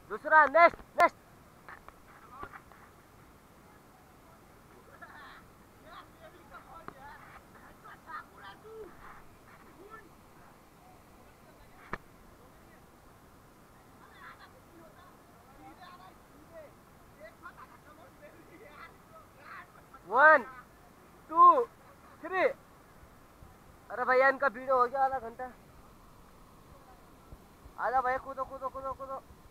दूसरा next next. One two three. अरे भैया इनका वीडियो हो गया आधा घंटा। आजा भैया, कूदो कूदो कूदो कूदो।